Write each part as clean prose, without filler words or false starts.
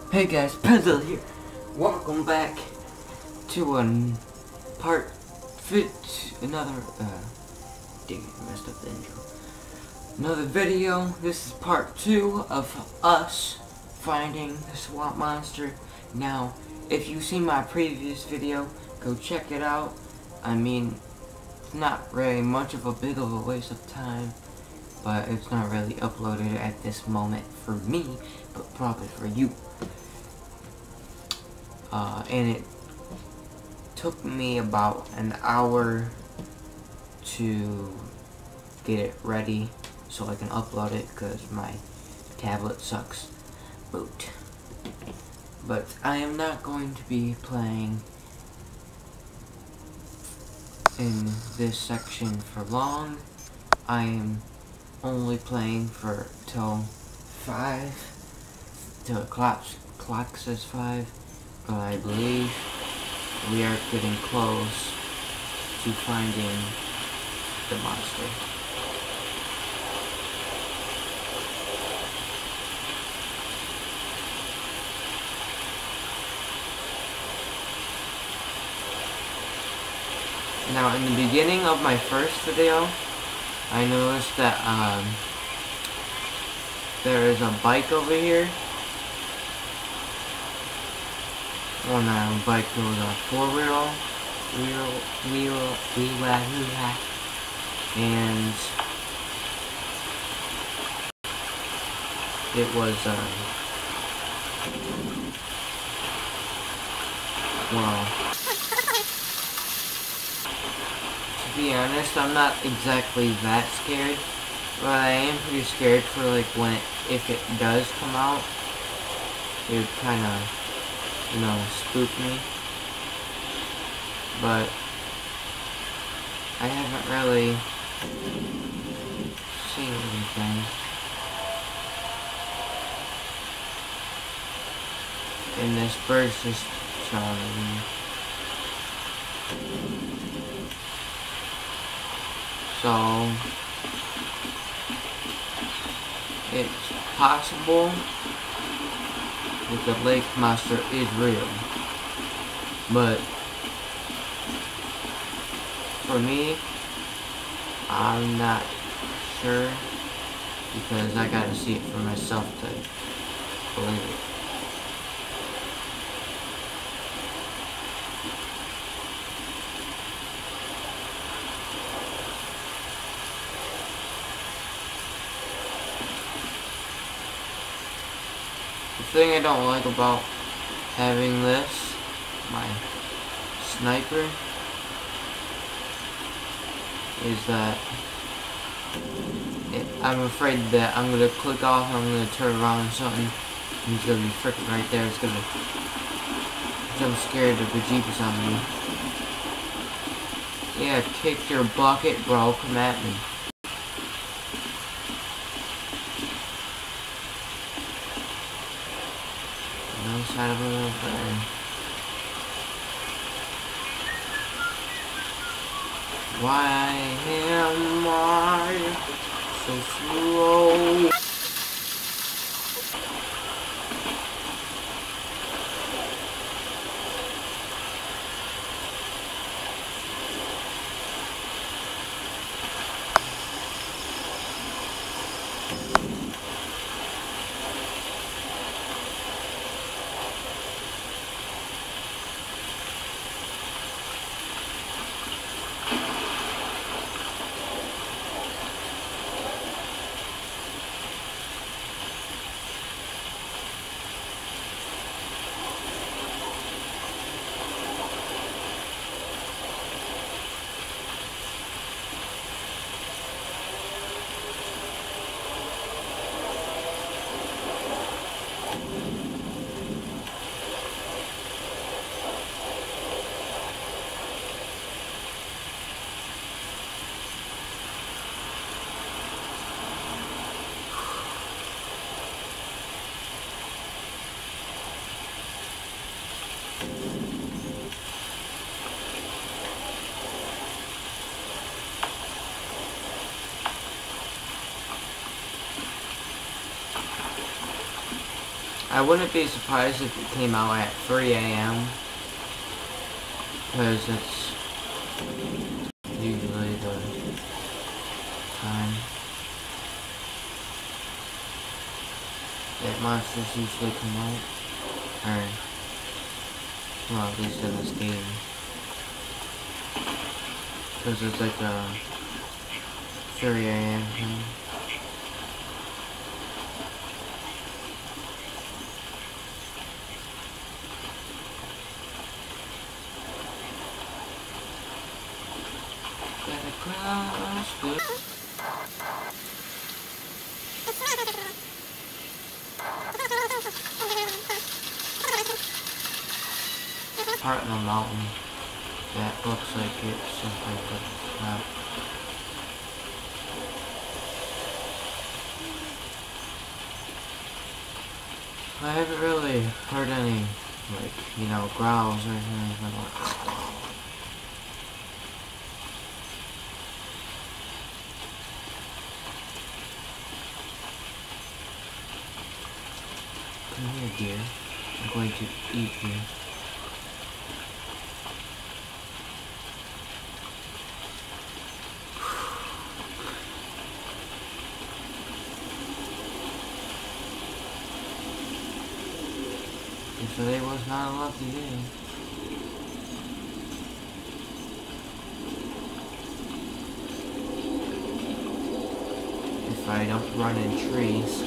Hey guys, Pencil here. Welcome back to dang it, I messed up the intro. Another video. This is part 2 of us finding the swamp monster. Now, if you've seen my previous video, go check it out. I mean, it's not really much of a big of a waste of time, but it's not really uploaded at this moment for me, but probably for you. And it took me about an hour to get it ready so I can upload it because my tablet sucks boot. But I am not going to be playing in this section for long. I am only playing for till 5, till the clock says 5. But I believe we are getting close to finding the monster. Now, in the beginning of my first video, I noticed that there is a bike over here. Well, now the bike goes on 4-wheel, and it was, well, to be honest, I'm not exactly that scared, but I am pretty scared for, like, if it does come out, it would kind of, you know, spook me. But I haven't really seen anything. And this bird's just chilling with me. So it's possible that the lake monster is real, but for me, I'm not sure because I gotta see it for myself to believe it. The thing I don't like about having this, my sniper, is that I'm afraid that I'm gonna click off and I'm gonna turn around or something, and he's gonna be freaking right there. It's gonna jump scared the bejeebus out of me. Yeah, kick your bucket, bro. Come at me. No sign of a friend. Why am I so slow? I wouldn't be surprised if it came out at 3 a.m. because it's usually the time that monsters usually come out. Or, well, at least in this game. Because it's like a 3 a.m. thing. Gotta cross the... part in the mountain that looks like it's simply, but it's not. I haven't really heard any, like, you know, growls or anything like that. Come here, dear. I'm going to eat you. Today was not a lucky day. If I don't run in trees.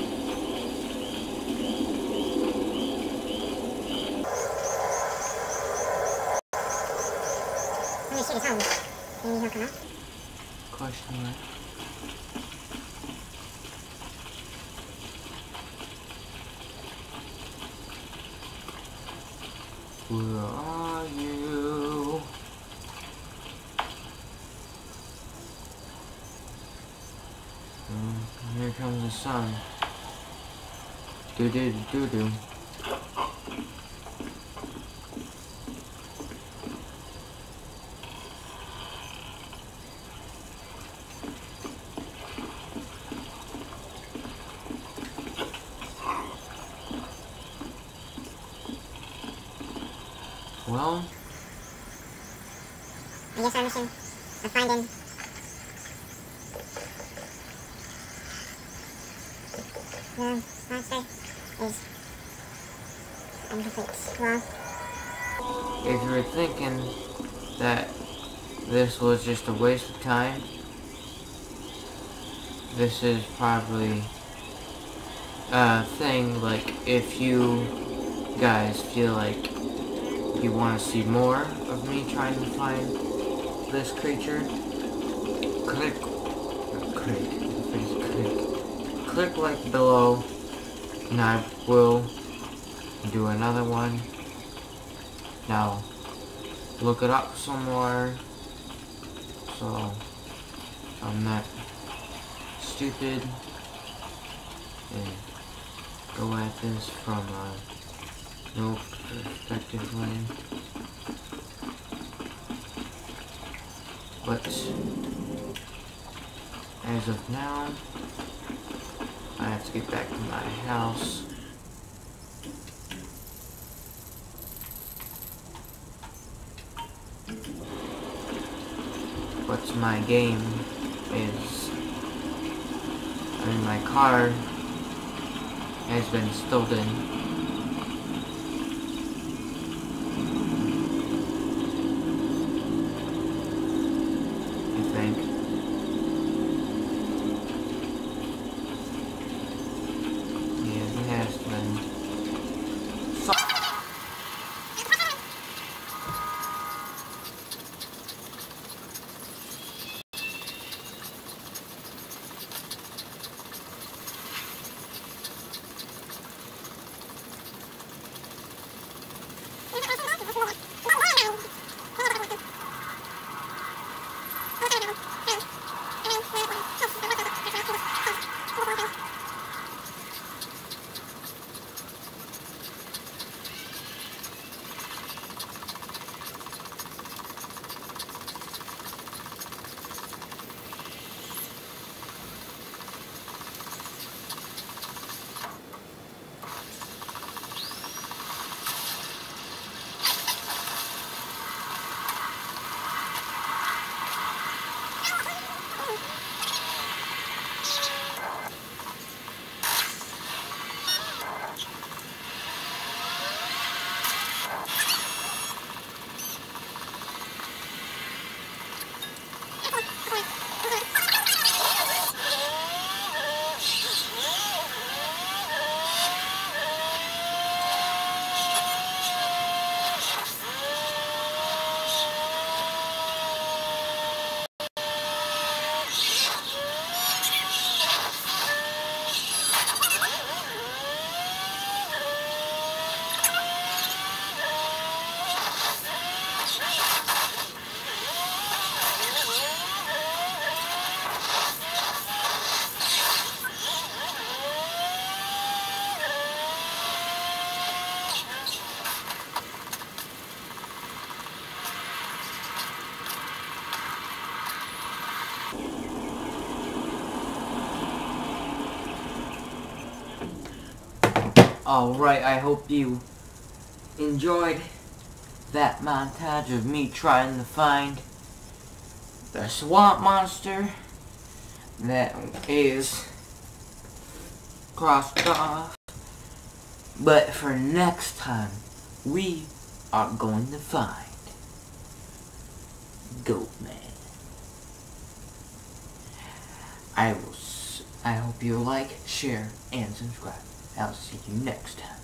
I'm gonna shoot his home. Maybe he'll come up. Question mark. Where are you? Here comes the sun. Do-do-do-do-do. Well, I guess our mission of finding the monster is incomplete. Well, if you were thinking that this was just a waste of time, this is probably a thing, like, if you guys feel like you want to see more of me trying to find this creature, click like below, and I will do another one. Now, look it up some more, so I'm not stupid, and go at this from a no perspective way. But as of now, I have to get back to my house. But my game is, my car has been stolen. Alright, I hope you enjoyed that montage of me trying to find the swamp monster that is crossed off. But for next time, we are going to find Goatman. I hope you like, share, and subscribe. I'll see you next time.